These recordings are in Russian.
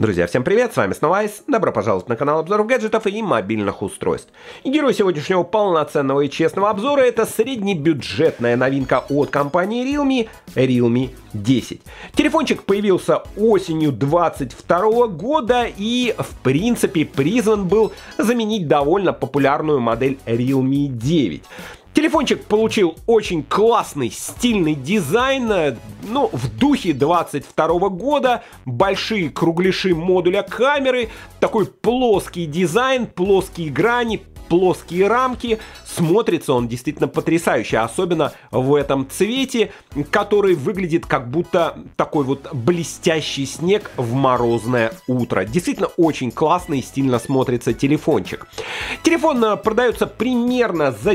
Друзья, всем привет, с вами снова Айс, добро пожаловать на канал обзоров гаджетов и мобильных устройств. И герой сегодняшнего полноценного и честного обзора — это среднебюджетная новинка от компании Realme 10. Телефончик появился осенью 2022 года и в принципе призван был заменить довольно популярную модель Realme 9. Телефончик получил очень классный, стильный дизайн, в духе 22 года, большие кругляши модуля камеры, такой плоский дизайн, плоские грани, плоские рамки. Смотрится он действительно потрясающе, особенно в этом цвете, который выглядит как будто такой вот блестящий снег в морозное утро. Действительно очень классно и стильно смотрится телефончик. Телефон продается примерно за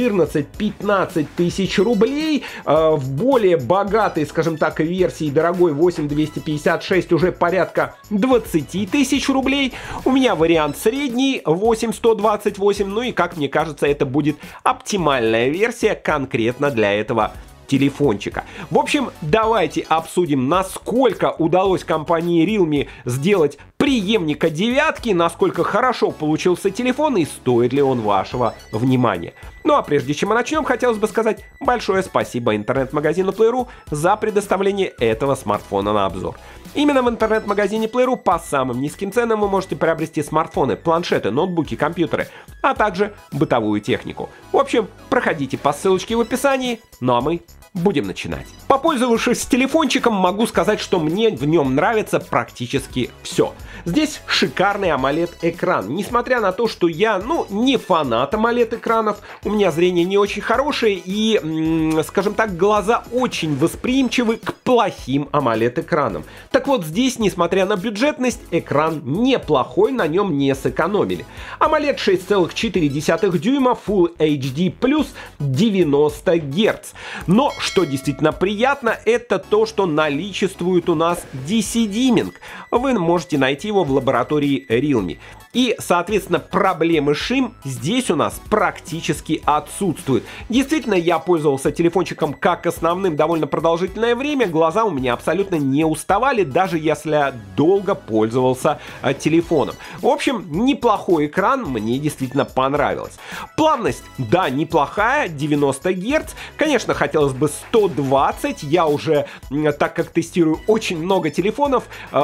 14-15 тысяч рублей. В более богатой, скажем так, версии дорогой 8256 уже порядка 20 тысяч рублей. У меня вариант средний 8128, ну и как мне кажется, это будет оптимальная версия конкретно для этого телефончика. В общем, давайте обсудим, насколько удалось компании Realme сделать преемника девятки, насколько хорошо получился телефон и стоит ли он вашего внимания. Ну а прежде чем мы начнем, хотелось бы сказать большое спасибо интернет-магазину Play.ru за предоставление этого смартфона на обзор. Именно в интернет-магазине Play.ru по самым низким ценам вы можете приобрести смартфоны, планшеты, ноутбуки, компьютеры, а также бытовую технику. В общем, проходите по ссылочке в описании, ну а мы будем начинать. Попользовавшись телефончиком, могу сказать, что мне в нем нравится практически все. Здесь шикарный AMOLED-экран. Несмотря на то, что я, не фанат AMOLED-экранов, у меня зрение не очень хорошее и, скажем так, глаза очень восприимчивы к плохим AMOLED-экранам. Так вот, здесь, несмотря на бюджетность, экран неплохой, на нем не сэкономили. AMOLED 6,4 дюйма, Full HD+, 90 Гц. Но, что действительно приятно, это то, что наличествует у нас DC-димминг. Вы можете найти его в лаборатории Realme. И, соответственно, проблемы с шим здесь у нас практически отсутствуют. Действительно, я пользовался телефончиком как основным довольно продолжительное время. Глаза у меня абсолютно не уставали, даже если долго пользовался телефоном. В общем, неплохой экран, мне действительно понравилось. Плавность, да, неплохая, 90 Гц. Конечно, хотелось бы 120. Я уже, так как тестирую очень много телефонов,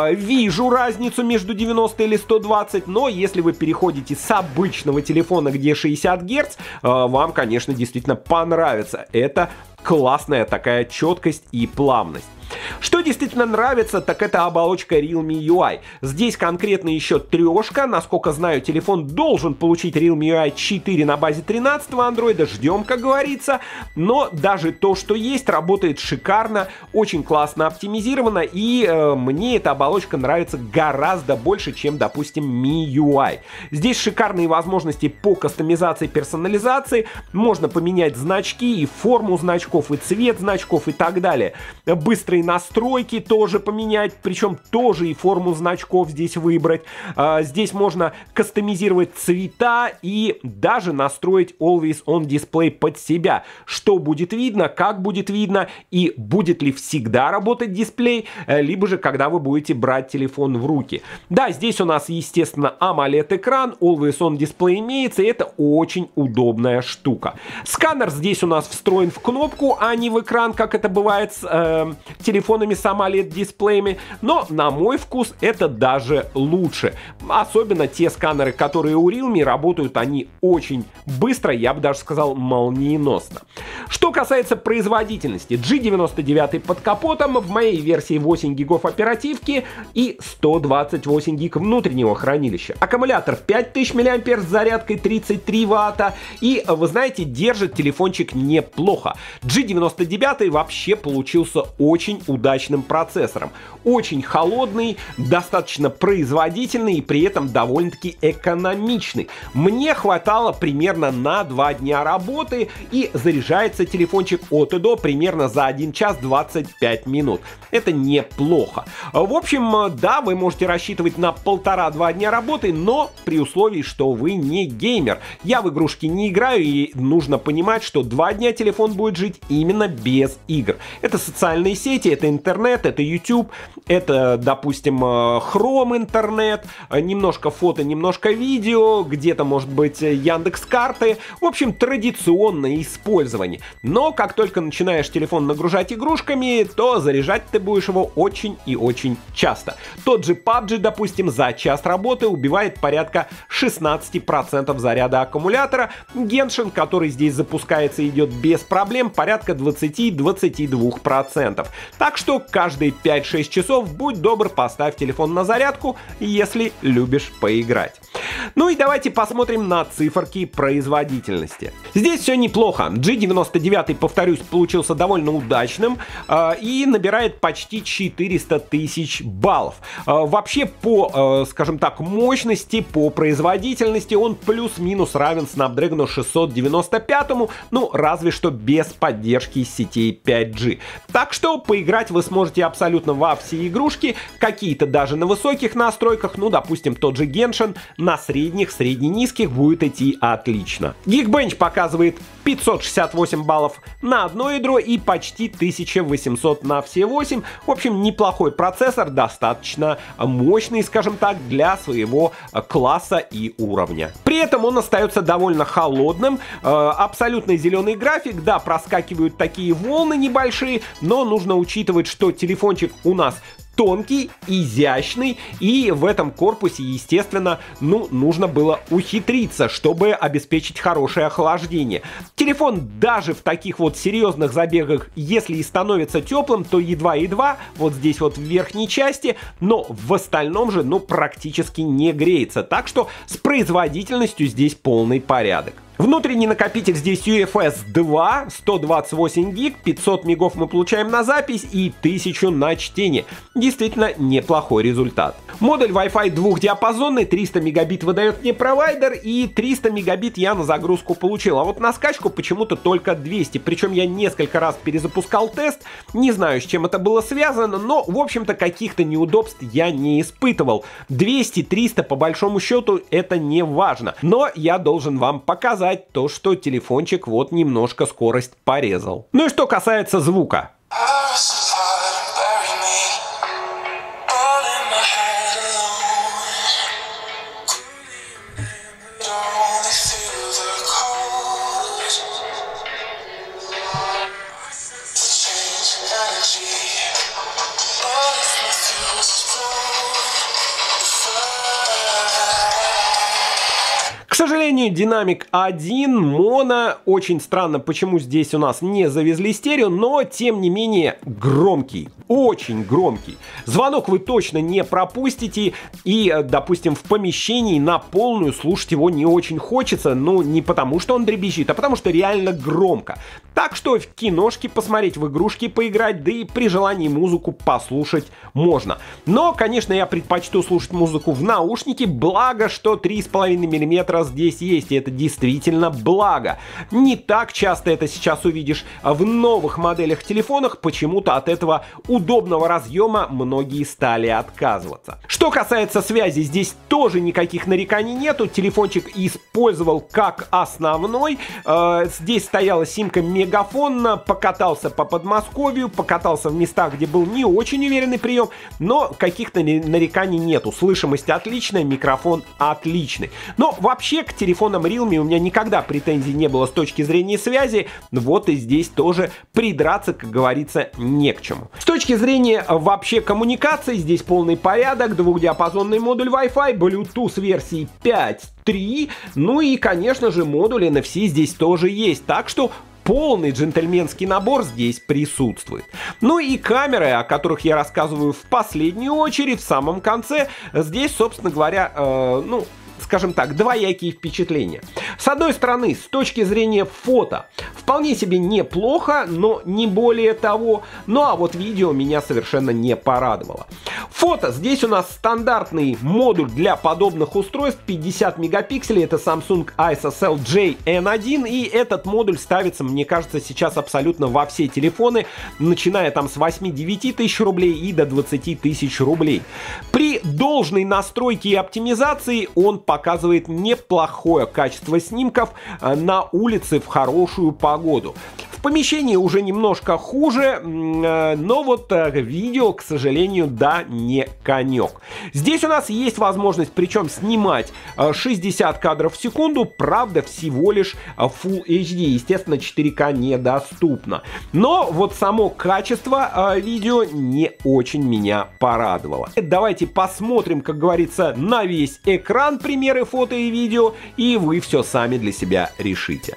вижу разницу между 90 или 120, но если вы переходите с обычного телефона, где 60 Гц, вам, конечно, действительно понравится. Это классная такая четкость и плавность. Что действительно нравится, так это оболочка Realme UI. Здесь конкретно еще трешка. Насколько знаю, телефон должен получить Realme UI 4 на базе 13-го андроида. Ждем, как говорится. Но даже то, что есть, работает шикарно, очень классно оптимизировано. И мне эта оболочка нравится гораздо больше, чем, допустим, MIUI. Здесь шикарные возможности по кастомизации, персонализации. Можно поменять значки и форму значков, и цвет значков, и так далее. Быстрые настройки тоже поменять, причем тоже и форму значков здесь выбрать. Здесь можно кастомизировать цвета и даже настроить Always On Display под себя. Что будет видно, как будет видно и будет ли всегда работать дисплей, либо же когда вы будете брать телефон в руки. Да, здесь у нас, естественно, AMOLED-экран, Always On Display имеется, и это очень удобная штука. Сканер здесь у нас встроен в кнопку, а не в экран, как это бывает с телефонами с AMOLED-дисплеями, но на мой вкус это даже лучше. Особенно те сканеры, которые у Realme, работают они очень быстро, я бы даже сказал молниеносно. Что касается производительности, G99 под капотом, в моей версии 8 гигов оперативки и 128 гиг внутреннего хранилища. Аккумулятор в 5000 мАч с зарядкой 33 Вт, и вы знаете, держит телефончик неплохо. G99 вообще получился очень удачным процессором. Очень холодный, достаточно производительный и при этом довольно-таки экономичный. Мне хватало примерно на 2 дня работы, и заряжается телефончик от и до примерно за 1 час 25 минут. Это неплохо. В общем, да, вы можете рассчитывать на 1,5-2 дня работы, но при условии, что вы не геймер. Я в игрушки не играю, и нужно понимать, что 2 дня телефон будет жить именно без игр. Это социальные сети, это интернет, это YouTube, это, допустим, Chrome интернет, немножко фото, немножко видео, где-то, может быть, Яндекс.Карты. В общем, традиционное использование. Но как только начинаешь телефон нагружать игрушками, то заряжать ты будешь его очень и очень часто. Тот же PUBG, допустим, за час работы убивает порядка 16% заряда аккумулятора. Genshin, который здесь запускается, идет без проблем, порядка 20-22%. Так что каждые 5-6 часов будь добр, поставь телефон на зарядку, если любишь поиграть. Ну и давайте посмотрим на циферки производительности. Здесь все неплохо. G99, повторюсь, получился довольно удачным и набирает почти 400 тысяч баллов. Вообще по, скажем так, мощности, по производительности он плюс-минус равен Snapdragon 695, ну разве что без поддержки сетей 5G. Так что поиграть вы сможете абсолютно во все игрушки, какие-то даже на высоких настройках, ну допустим тот же Genshin, на средних, средне-низких будет идти отлично. Geekbench показывает 568 баллов на одно ядро и почти 1800 на все 8. В общем, неплохой процессор, достаточно мощный, скажем так, для своего класса и уровня. При этом он остается довольно холодным, абсолютно зеленый график, да, проскакивают такие волны небольшие, но нужно учитывать, что телефончик у нас тонкий, изящный, и в этом корпусе, естественно, нужно было ухитриться, чтобы обеспечить хорошее охлаждение. Телефон даже в таких вот серьезных забегах, если и становится теплым, то едва-едва, вот здесь вот в верхней части, но в остальном же, практически не греется. Так что с производительностью здесь полный порядок. Внутренний накопитель здесь UFS 2, 128 гиг, 500 мегов мы получаем на запись и 1000 на чтение. Действительно неплохой результат. Модуль Wi-Fi двухдиапазонный, 300 мегабит выдает мне провайдер и 300 мегабит я на загрузку получил. А вот на скачку почему-то только 200. Причем я несколько раз перезапускал тест, не знаю, с чем это было связано, но в общем-то каких-то неудобств я не испытывал. 200-300 по большому счету это не важно. Но я должен вам показать то, что телефончик вот немножко скорость порезал. Ну и что касается звука. К сожалению, динамик 1, моно. Очень странно, почему здесь у нас не завезли стерео, но тем не менее громкий. Очень громкий. Звонок вы точно не пропустите. И, допустим, в помещении на полную слушать его не очень хочется. Ну, не потому, что он дребезжит, а потому, что реально громко. Так что в киношки посмотреть, в игрушки поиграть, да и при желании музыку послушать можно. Но, конечно, я предпочту слушать музыку в наушнике, благо, что 3,5 мм здесь есть, и это действительно благо. Не так часто это сейчас увидишь в новых моделях телефонах, почему-то от этого удобного разъема многие стали отказываться. Что касается связи, здесь тоже никаких нареканий нету, телефончик использовал как основной, здесь стояла симка Мегафон, покатался по Подмосковью, покатался в местах, где был не очень уверенный прием, но каких-то нареканий нету, слышимость отличная, микрофон отличный. Но вообще к телефонам Realme у меня никогда претензий не было с точки зрения связи, вот и здесь тоже придраться, как говорится, не к чему. С точки зрения вообще коммуникации, здесь полный порядок, двухдиапазонный модуль Wi-Fi, Bluetooth версии 5.3, ну и, конечно же, модуль NFC здесь тоже есть, так что полный джентльменский набор здесь присутствует. Ну и камеры, о которых я рассказываю в последнюю очередь, в самом конце, здесь, собственно говоря, скажем так, двоякие впечатления. С одной стороны, с точки зрения фото, вполне себе неплохо, но не более того. Ну а вот видео меня совершенно не порадовало. Фото. Здесь у нас стандартный модуль для подобных устройств, 50 мегапикселей, это Samsung ISOCELL JN1, и этот модуль ставится, мне кажется, сейчас абсолютно во все телефоны, начиная там с 8-9 тысяч рублей и до 20 тысяч рублей. При должной настройке и оптимизации он показывает неплохое качество снимков на улице в хорошую погоду. В В помещении уже немножко хуже, но вот видео, к сожалению, да, не конек. Здесь у нас есть возможность, причем снимать 60 кадров в секунду, правда, всего лишь Full HD. Естественно, 4К недоступно. Но вот само качество видео не очень меня порадовало. Давайте посмотрим, как говорится, на весь экран примеры фото и видео, и вы все сами для себя решите.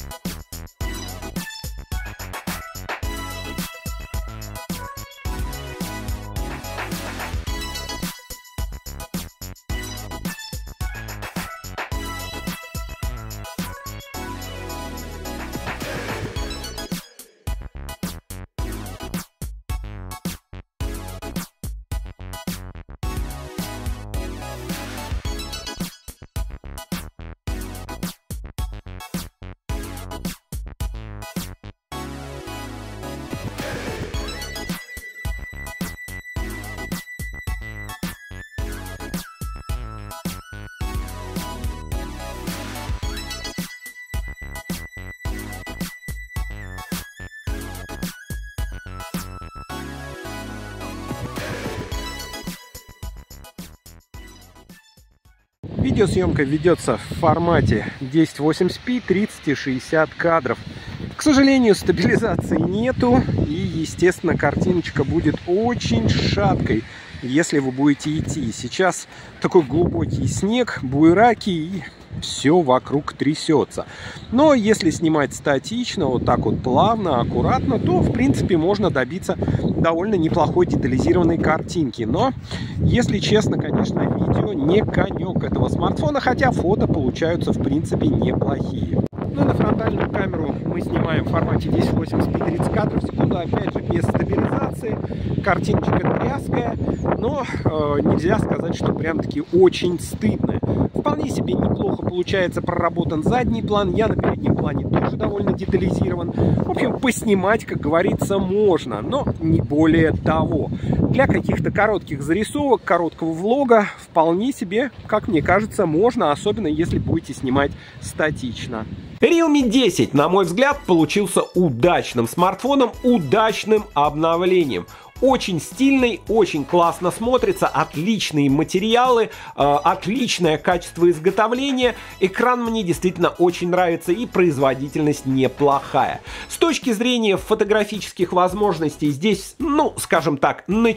Видеосъемка ведется в формате 1080p 30 и 60 кадров. К сожалению, стабилизации нету, и, естественно, картиночка будет очень шаткой, если вы будете идти. Сейчас такой глубокий снег, буераки, и все вокруг трясется. Но если снимать статично, вот так вот плавно, аккуратно, то, в принципе, можно добиться довольно неплохой детализированной картинки. Но, если честно, конечно, видео не конек этого смартфона, хотя фото получаются, в принципе, неплохие. Ну и на фронтальную камеру мы снимаем в формате 1080p 30 кадров в секунду, опять же, без стабилизации. Картиночка тряская, но нельзя сказать, что прям-таки очень стыдная. Вполне себе неплохо получается проработан задний план. Я на переднем плане тоже довольно детализирован. В общем, поснимать, как говорится, можно, но не более того. Для каких-то коротких зарисовок, короткого влога вполне себе, как мне кажется, можно, особенно если будете снимать статично. Realme 10, на мой взгляд, получился удачным смартфоном, удачным обновлением. Очень стильный, очень классно смотрится, отличные материалы, отличное качество изготовления. Экран мне действительно очень нравится, и производительность неплохая. С точки зрения фотографических возможностей здесь, ну, скажем так, на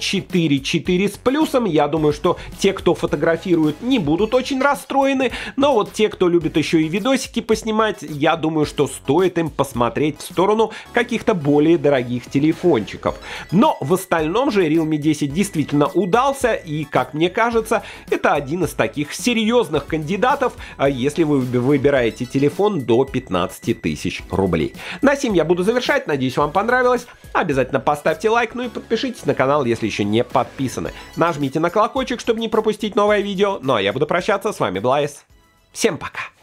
4 с плюсом. Я думаю, что те, кто фотографирует, не будут очень расстроены. Но вот те, кто любит еще и видосики поснимать, я думаю, что стоит им посмотреть в сторону каких-то более дорогих телефончиков. Но в остальном же Realme 10 действительно удался, и, как мне кажется, это один из таких серьезных кандидатов, если вы выбираете телефон до 15 тысяч рублей. На сим я буду завершать, надеюсь, вам понравилось. Обязательно поставьте лайк, ну и подпишитесь на канал, если еще не подписаны. Нажмите на колокольчик, чтобы не пропустить новое видео. Ну а я буду прощаться, с вами был Айс. Всем пока!